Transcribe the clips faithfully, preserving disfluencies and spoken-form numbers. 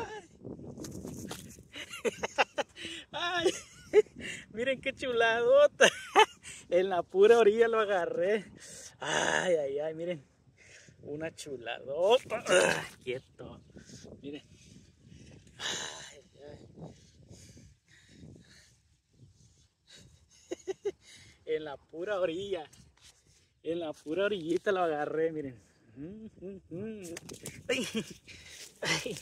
Ay, miren qué chuladota. En la pura orilla lo agarré. Ay, ay, ay, miren. Una chuladota. Ah, quieto. Miren. Ay, ay. En la pura orilla. En la pura orillita lo agarré, miren. Ay, ay.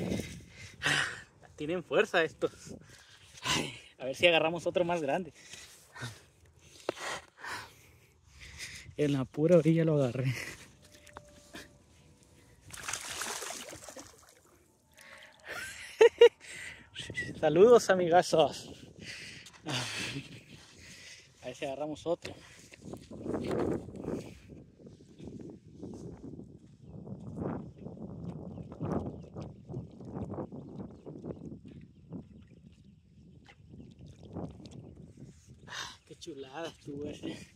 Tienen fuerza estos. Ay, a ver si agarramos otro más grande. En la pura orilla lo agarré. Saludos, amigazos. A ver si agarramos otro. Qué chulada estuvo ese.